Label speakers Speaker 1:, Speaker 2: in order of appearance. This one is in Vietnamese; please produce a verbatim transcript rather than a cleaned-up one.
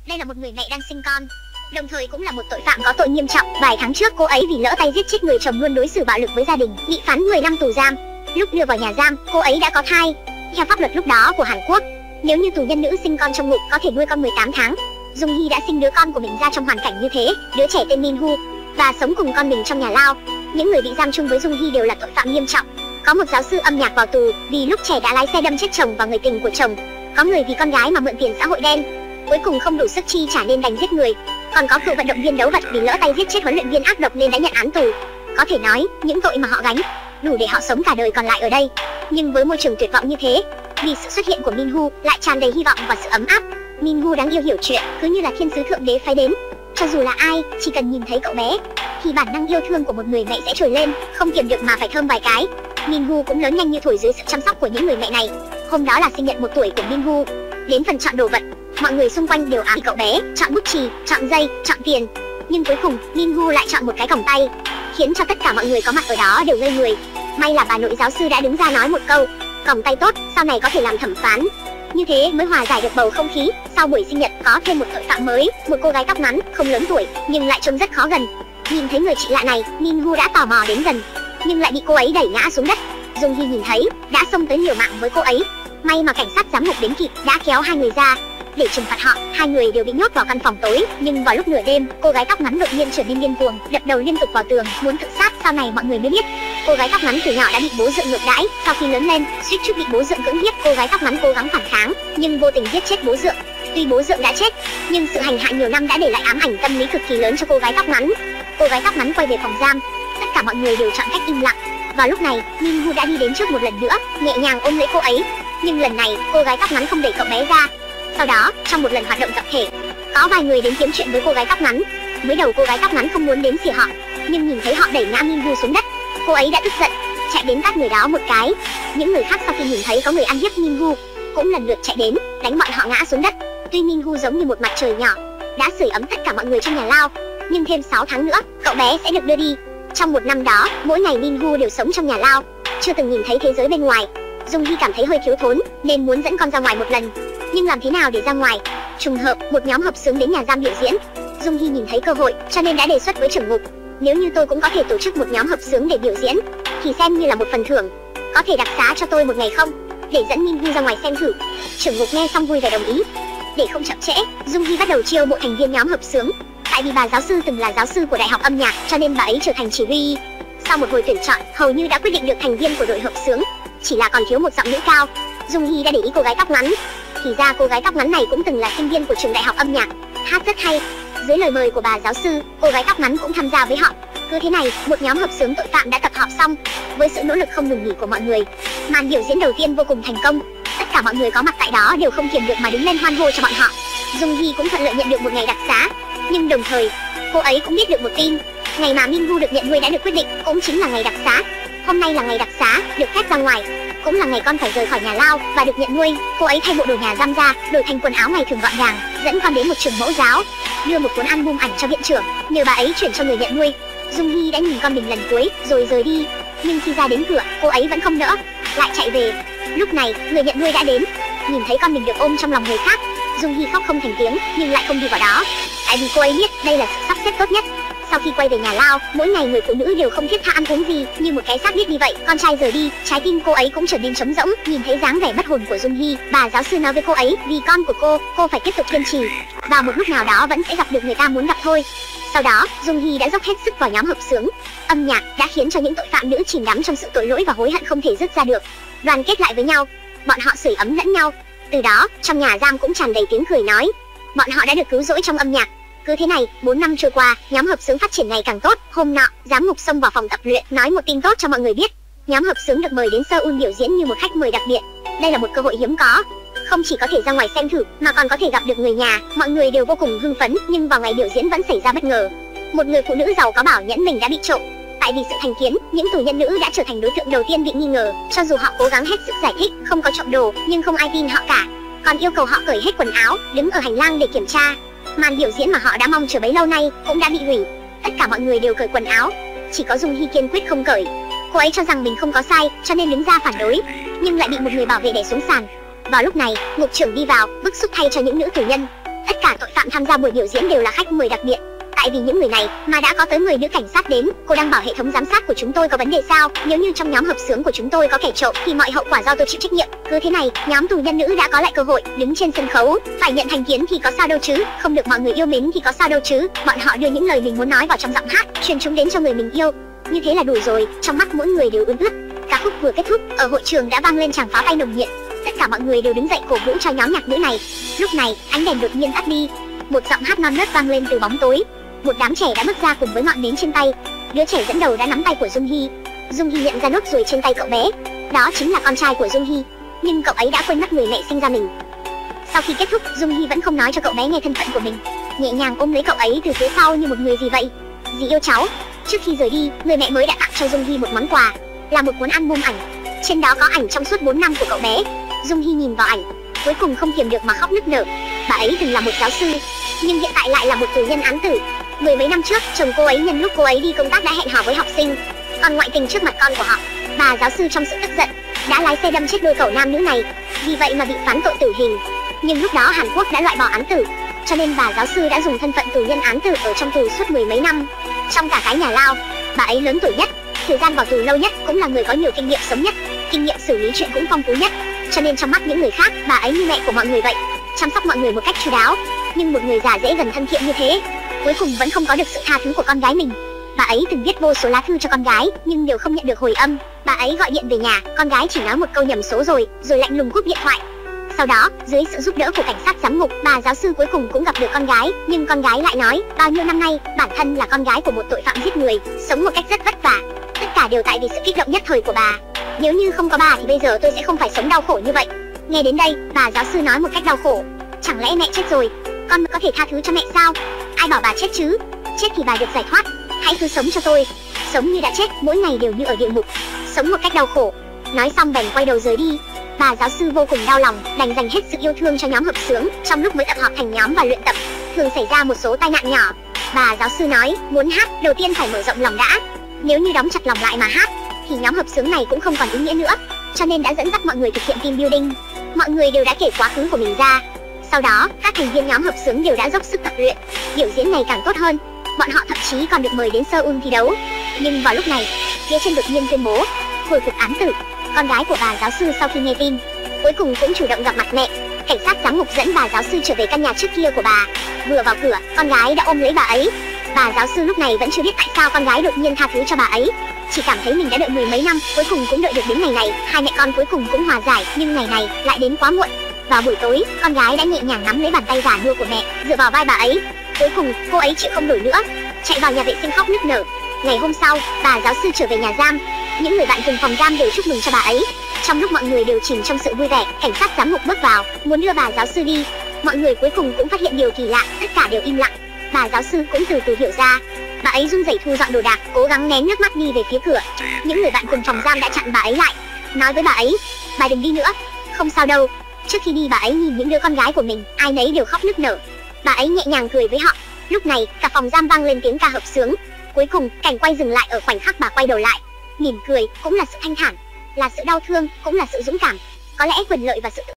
Speaker 1: Đây là một người mẹ đang sinh con, đồng thời cũng là một tội phạm có tội nghiêm trọng. Vài tháng trước, cô ấy vì lỡ tay giết chết người chồng luôn đối xử bạo lực với gia đình, bị phán mười năm tù giam. Lúc đưa vào nhà giam, cô ấy đã có thai. Theo pháp luật lúc đó của Hàn Quốc, nếu như tù nhân nữ sinh con trong ngục có thể nuôi con mười tám tháng. Jung Hee đã sinh đứa con của mình ra trong hoàn cảnh như thế. Đứa trẻ tên Min Woo và sống cùng con mình trong nhà lao. Những người bị giam chung với Jung Hee đều là tội phạm nghiêm trọng. Có một giáo sư âm nhạc vào tù vì lúc trẻ đã lái xe đâm chết chồng và người tình của chồng. Có người vì con gái mà mượn tiền xã hội đen, cuối cùng không đủ sức chi trả nên đành giết người. Còn có cựu vận động viên đấu vật vì lỡ tay giết chết huấn luyện viên ác độc nên đã nhận án tù. Có thể nói, những tội mà họ gánh đủ để họ sống cả đời còn lại ở đây. Nhưng với môi trường tuyệt vọng như thế, vì sự xuất hiện của Min Woo lại tràn đầy hy vọng và sự ấm áp. Min Woo đáng yêu hiểu chuyện, cứ như là thiên sứ thượng đế phái đến. Cho dù là ai, chỉ cần nhìn thấy cậu bé thì bản năng yêu thương của một người mẹ sẽ trồi lên, không kiềm được mà phải thơm vài cái. Min Woo cũng lớn nhanh như thổi dưới sự chăm sóc của những người mẹ này. Hôm đó là sinh nhật một tuổi của Min Woo. Đến phần chọn đồ vật, mọi người xung quanh đều ám cậu bé, chọn bút chì, chọn dây, chọn tiền. Nhưng cuối cùng, Min Woo lại chọn một cái còng tay, khiến cho tất cả mọi người có mặt ở đó đều ngây người. May là bà nội giáo sư đã đứng ra nói một câu, còng tay tốt, sau này có thể làm thẩm phán. Như thế mới hòa giải được bầu không khí. Sau buổi sinh nhật có thêm một tội phạm mới, một cô gái tóc ngắn, không lớn tuổi nhưng lại trông rất khó gần. Nhìn thấy người chị lạ này, Min Woo đã tò mò đến gần, nhưng lại bị cô ấy đẩy ngã xuống đất. Jung Hee nhìn thấy, đã xông tới liều mạng với cô ấy. May mà cảnh sát giám mục đến kịp, đã kéo hai người ra để trừng phạt họ. Hai người đều bị nhốt vào căn phòng tối. Nhưng vào lúc nửa đêm, cô gái tóc ngắn đột nhiên trở nên điên cuồng, đập đầu liên tục vào tường, muốn tự sát. Sau này mọi người mới biết, cô gái tóc ngắn từ nhỏ đã bị bố dượng ngược đãi. Sau khi lớn lên, suýt chút bị bố dượng cưỡng hiếp. Cô gái tóc ngắn cố gắng phản kháng, nhưng vô tình giết chết bố dượng. Tuy bố dượng đã chết, nhưng sự hành hạ nhiều năm đã để lại ám ảnh tâm lý cực kỳ lớn cho cô gái tóc ngắn. Cô gái tóc ngắn quay về phòng giam, tất cả mọi người đều chọn cách im lặng. Vào lúc này, Min Woo đã đi đến trước một lần nữa, nhẹ nhàng ôm lấy cô ấy. Nhưng lần này, cô gái tóc ngắn không đẩy cậu bé ra. Sau đó, trong một lần hoạt động tập thể, có vài người đến kiếm chuyện với cô gái tóc ngắn. Mới đầu cô gái tóc ngắn không muốn đến xỉa họ, nhưng nhìn thấy họ đẩy ngã Min Woo xuống đất, cô ấy đã tức giận, chạy đến tát người đó một cái. Những người khác sau khi nhìn thấy có người ăn hiếp Min Woo, cũng lần lượt chạy đến, đánh bọn họ ngã xuống đất. Tuy Min Woo giống như một mặt trời nhỏ, đã sưởi ấm tất cả mọi người trong nhà lao, nhưng thêm sáu tháng nữa, cậu bé sẽ được đưa đi. Trong một năm đó, mỗi ngày Min Woo đều sống trong nhà lao, chưa từng nhìn thấy thế giới bên ngoài. Jung Hee cảm thấy hơi thiếu thốn, nên muốn dẫn con ra ngoài một lần. Nhưng làm thế nào để ra ngoài? Trùng hợp, một nhóm hợp xướng đến nhà giam biểu diễn. Jung Hee nhìn thấy cơ hội, cho nên đã đề xuất với trưởng ngục, nếu như tôi cũng có thể tổ chức một nhóm hợp xướng để biểu diễn, thì xem như là một phần thưởng. Có thể đặc xá cho tôi một ngày không, để dẫn Min Woo ra ngoài xem thử. Trưởng ngục nghe xong vui vẻ đồng ý. Để không chậm trễ, Jung Hee bắt đầu chiêu mộ thành viên nhóm hợp xướng. Tại vì bà giáo sư từng là giáo sư của đại học âm nhạc, cho nên bà ấy trở thành chỉ huy. Sau một hồi tuyển chọn, hầu như đã quyết định được thành viên của đội hợp xướng, chỉ là còn thiếu một giọng nữ cao. Jung Hee đã để ý cô gái tóc ngắn. Thì ra cô gái tóc ngắn này cũng từng là sinh viên của trường đại học âm nhạc, hát rất hay. Dưới lời mời của bà giáo sư, cô gái tóc ngắn cũng tham gia với họ. Cứ thế này, một nhóm hợp xướng tội phạm đã tập hợp xong. Với sự nỗ lực không ngừng nghỉ của mọi người, màn biểu diễn đầu tiên vô cùng thành công. Tất cả mọi người có mặt tại đó đều không kiềm được mà đứng lên hoan hô cho bọn họ. Jung Hee cũng thuận lợi nhận được một ngày đặc xá. Nhưng đồng thời, cô ấy cũng biết được một tin, ngày mà Min Woo được nhận nuôi đã được quyết định, cũng chính là ngày đặc xá. Hôm nay là ngày đặc xá, được phép ra ngoài, cũng là ngày con phải rời khỏi nhà lao và được nhận nuôi. Cô ấy thay bộ đồ nhà giam ra, đổi thành quần áo ngày thường gọn gàng, dẫn con đến một trường mẫu giáo, đưa một cuốn album ảnh cho viện trưởng, nhờ bà ấy chuyển cho người nhận nuôi. Jung Hee đã nhìn con mình lần cuối rồi rời đi, nhưng khi ra đến cửa, cô ấy vẫn không nỡ, lại chạy về. Lúc này, người nhận nuôi đã đến, nhìn thấy con mình được ôm trong lòng người khác, Jung Hee khóc không thành tiếng, nhưng lại không đi vào đó, tại vì cô ấy biết đây là sự sắp xếp tốt nhất. Sau khi quay về nhà lao, mỗi ngày người phụ nữ đều không thiết tha ăn uống gì, như một cái xác biết đi vậy. Con trai rời đi, trái tim cô ấy cũng trở nên trống rỗng. Nhìn thấy dáng vẻ bất hồn của Jung Hee, bà giáo sư nói với cô ấy, vì con của cô, cô phải tiếp tục kiên trì. Vào một lúc nào đó vẫn sẽ gặp được người ta muốn gặp thôi. Sau đó, Jung Hee đã dốc hết sức vào nhóm hợp xướng. Âm nhạc đã khiến cho những tội phạm nữ chìm đắm trong sự tội lỗi và hối hận không thể dứt ra được. Đoàn kết lại với nhau, bọn họ sưởi ấm lẫn nhau. Từ đó, trong nhà giam cũng tràn đầy tiếng cười nói. Bọn họ đã được cứu rỗi trong âm nhạc. Cứ thế này, bốn năm trôi qua, nhóm hợp xướng phát triển ngày càng tốt. Hôm nọ, giám mục xông vào phòng tập luyện, nói một tin tốt cho mọi người biết. Nhóm hợp xướng được mời đến Seoul biểu diễn như một khách mời đặc biệt. Đây là một cơ hội hiếm có. Không chỉ có thể ra ngoài xem thử, mà còn có thể gặp được người nhà. Mọi người đều vô cùng hưng phấn, nhưng vào ngày biểu diễn vẫn xảy ra bất ngờ. Một người phụ nữ giàu có bảo nhẫn mình đã bị trộm. Tại vì sự thành kiến, những tù nhân nữ đã trở thành đối tượng đầu tiên bị nghi ngờ. Cho dù họ cố gắng hết sức giải thích không có trộm đồ, nhưng không ai tin họ cả, còn yêu cầu họ cởi hết quần áo, đứng ở hành lang để kiểm tra. Màn biểu diễn mà họ đã mong chờ bấy lâu nay cũng đã bị hủy. Tất cả mọi người đều cởi quần áo, chỉ có Jung Hee kiên quyết không cởi. Cô ấy cho rằng mình không có sai, cho nên đứng ra phản đối, nhưng lại bị một người bảo vệ đè xuống sàn. Vào lúc này, ngục trưởng đi vào, bức xúc thay cho những nữ tù nhân. Tất cả tội phạm tham gia buổi biểu diễn đều là khách mời đặc biệt. Tại vì những người này mà đã có tới mười nữ cảnh sát đến. Cô đang bảo hệ thống giám sát của chúng tôi có vấn đề sao? Nếu như trong nhóm hợp xướng của chúng tôi có kẻ trộm thì mọi hậu quả do tôi chịu trách nhiệm. Cứ thế này, nhóm tù nhân nữ đã có lại cơ hội đứng trên sân khấu. Phải nhận thành kiến thì có sao đâu chứ? Không được mọi người yêu mến thì có sao đâu chứ? Bọn họ đưa những lời mình muốn nói vào trong giọng hát, truyền chúng đến cho người mình yêu. Như thế là đủ rồi. Trong mắt mỗi người đều ướt ướt. Ca khúc vừa kết thúc, ở hội trường đã vang lên tràng pháo tay nồng nhiệt. Tất cả mọi người đều đứng dậy cổ vũ cho nhóm nhạc nữ này. Lúc này, ánh đèn đột nhiên tắt đi. Một giọng hát non nớt vang lên từ bóng tối. Một đám trẻ đã bước ra cùng với ngọn nến trên tay. Đứa trẻ dẫn đầu đã nắm tay của Dung Hy. Dung Hy nhận ra nốt ruồi trên tay cậu bé. Đó chính là con trai của Dung Hy. Nhưng cậu ấy đã quên mất người mẹ sinh ra mình. Sau khi kết thúc, Dung Hy vẫn không nói cho cậu bé nghe thân phận của mình. Nhẹ nhàng ôm lấy cậu ấy từ phía sau như một người gì vậy. Dì yêu cháu. Trước khi rời đi, người mẹ mới đã tặng cho Dung Hy một món quà, là một cuốn album ảnh. Trên đó có ảnh trong suốt bốn năm của cậu bé. Dung Hy nhìn vào ảnh, cuối cùng không kiềm được mà khóc nức nở. Bà ấy từng là một giáo sư, nhưng hiện tại lại là một tù nhân án tử. Mười mấy năm trước, chồng cô ấy nhân lúc cô ấy đi công tác đã hẹn hò với học sinh, còn ngoại tình trước mặt con của họ. Bà giáo sư trong sự tức giận đã lái xe đâm chết đôi cậu nam nữ này, vì vậy mà bị phán tội tử hình. Nhưng lúc đó Hàn Quốc đã loại bỏ án tử, cho nên bà giáo sư đã dùng thân phận tù nhân án tử ở trong tù suốt mười mấy năm. Trong cả cái nhà lao, bà ấy lớn tuổi nhất, thời gian vào tù lâu nhất, cũng là người có nhiều kinh nghiệm sống nhất, kinh nghiệm xử lý chuyện cũng phong phú nhất. Cho nên trong mắt những người khác, bà ấy như mẹ của mọi người vậy, chăm sóc mọi người một cách chu đáo. Nhưng một người già dễ gần thân thiện như thế, cuối cùng vẫn không có được sự tha thứ của con gái mình. Bà ấy từng viết vô số lá thư cho con gái, nhưng đều không nhận được hồi âm. Bà ấy gọi điện về nhà, con gái chỉ nói một câu nhầm số rồi, rồi lạnh lùng cúp điện thoại. Sau đó, dưới sự giúp đỡ của cảnh sát giám ngục, bà giáo sư cuối cùng cũng gặp được con gái. Nhưng con gái lại nói, bao nhiêu năm nay, bản thân là con gái của một tội phạm giết người, sống một cách rất vất vả. Tất cả đều tại vì sự kích động nhất thời của bà. Nếu như không có bà thì bây giờ tôi sẽ không phải sống đau khổ như vậy. Nghe đến đây, bà giáo sư nói một cách đau khổ, chẳng lẽ mẹ chết rồi, con có thể tha thứ cho mẹ sao? Ai bảo bà chết chứ? Chết thì bà được giải thoát. Hãy cứ sống cho tôi, sống như đã chết, mỗi ngày đều như ở địa ngục, sống một cách đau khổ. Nói xong bèn quay đầu rời đi. Bà giáo sư vô cùng đau lòng, đành dành hết sự yêu thương cho nhóm hợp xướng. Trong lúc mới tập họp thành nhóm và luyện tập, thường xảy ra một số tai nạn nhỏ. Bà giáo sư nói, muốn hát, đầu tiên phải mở rộng lòng đã. Nếu như đóng chặt lòng lại mà hát, thì nhóm hợp xướng này cũng không còn ý nghĩa nữa. Cho nên đã dẫn dắt mọi người thực hiện team building. Mọi người đều đã kể quá khứ của mình ra. Sau đó, các thành viên nhóm hợp xướng đều đã dốc sức tập luyện, biểu diễn ngày càng tốt hơn. Bọn họ thậm chí còn được mời đến Seoul thi đấu. Nhưng vào lúc này, phía trên đột nhiên tuyên bố hồi phục án tử. Con gái của bà giáo sư sau khi nghe tin, cuối cùng cũng chủ động gặp mặt mẹ. Cảnh sát giám ngục dẫn bà giáo sư trở về căn nhà trước kia của bà. Vừa vào cửa, con gái đã ôm lấy bà ấy. Bà giáo sư lúc này vẫn chưa biết tại sao con gái đột nhiên tha thứ cho bà ấy, chỉ cảm thấy mình đã đợi mười mấy năm, cuối cùng cũng đợi được đến ngày này. Hai mẹ con cuối cùng cũng hòa giải, nhưng ngày này lại đến quá muộn. Vào buổi tối, con gái đã nhẹ nhàng nắm lấy bàn tay già nua của mẹ, dựa vào vai bà ấy. Cuối cùng, cô ấy chịu không nổi nữa, chạy vào nhà vệ sinh khóc nức nở. Ngày hôm sau, bà giáo sư trở về nhà giam. Những người bạn cùng phòng giam đều chúc mừng cho bà ấy. Trong lúc mọi người đều chìm trong sự vui vẻ, cảnh sát giám ngục bước vào, muốn đưa bà giáo sư đi. Mọi người cuối cùng cũng phát hiện điều kỳ lạ, tất cả đều im lặng. Bà giáo sư cũng từ từ hiểu ra. Bà ấy run rẩy thu dọn đồ đạc, cố gắng nén nước mắt đi về phía cửa. Những người bạn cùng phòng giam đã chặn bà ấy lại, nói với bà ấy, bà đừng đi nữa, không sao đâu. Trước khi đi bà ấy nhìn những đứa con gái của mình, ai nấy đều khóc nức nở. Bà ấy nhẹ nhàng cười với họ. Lúc này, cả phòng giam vang lên tiếng ca hợp xướng. Cuối cùng, cảnh quay dừng lại ở khoảnh khắc bà quay đầu lại, mỉm cười, cũng là sự thanh thản, là sự đau thương, cũng là sự dũng cảm, có lẽ quyền lợi và sự tự